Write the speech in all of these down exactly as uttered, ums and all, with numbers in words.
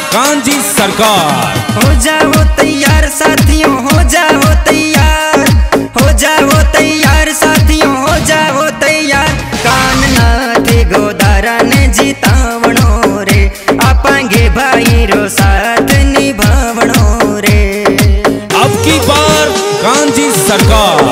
कांजी सरकार। हो जाओ तैयार साथियों, हो जाओ तैयार, हो जाओ तैयार साथियों, हो जाओ तैयार। काननाथ गोदारा ने जितावणो रे, आपांगे भाई रो साथ निभावणो रे। अब की बार कांजी सरकार,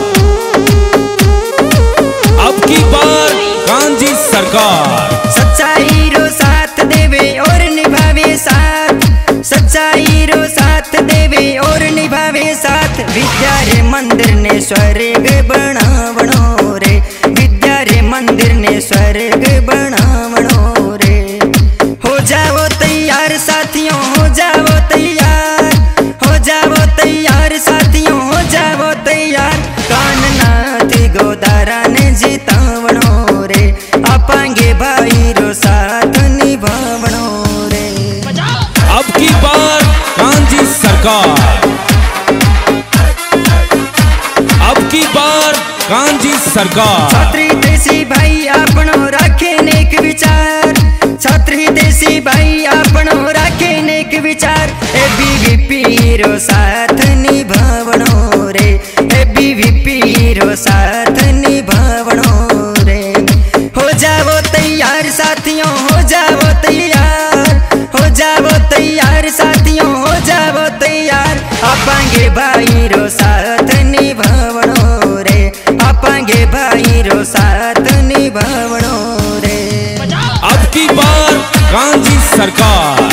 अब की बार कांजी सरकार। सच्चाई रो साथ देवे और निभावे साथ, सच्चाई रो साथ देवे और निभावे साथ। विद्या रे मंदिर ने स्वर्ग बनावणो रे, विद्या रे मंदिर ने स्वर्ग बनावणो रे। हो जाओ तैयार साथियों, हो जाओ तैयार, हो जाओ तैयार साथियों, हो जाओ तैयार। काननाथ गोदारा ने जितावणो रे, आपांगे भाई रो साथ निभावणो रे। अब की बार कांजी सरकार, अब की बार कांजी सरकार। छात्री देसी भाई आपनो राखे नेक विचार, छात्री देसी भाई आपनो राखे नेक विचार। ए बीवीपी रो साथ निभावणो रे, ए बीवीपी रो साथ निभावणो रे। हो जाओ तैयार साथियों, हो जाओ तैयार, हो जाओ तैयार साथियों, हो जाओ तैयार। आपांगे भाई रो साथ निभावणो रे, आपांगे भाई रो साथ निभावणो रे। अब की बार कांजी सरकार,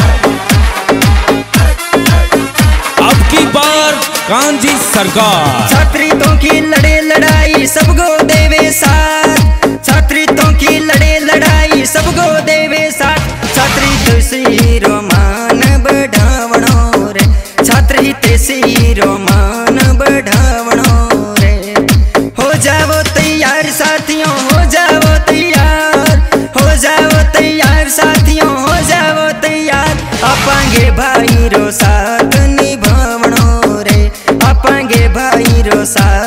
अब की बार कांजी सरकार। छात्रियों की लड़े लड़ाई सबको देवे साथ, छात्रियों की लड़े लड़ाई सबको देवे साथ। छात्री तेसी रोमान बढ़ावणो रे, छात्री तेसी रोमान बढ़ावणो रे। हो जाओ तैयार साथियों, हो जाओ तैयार, हो जाओ तैयार साथियों, हो जाओ तैयार। आपांगे भाई रो साथ निभावणो रे, आपांगे भाई रो साथ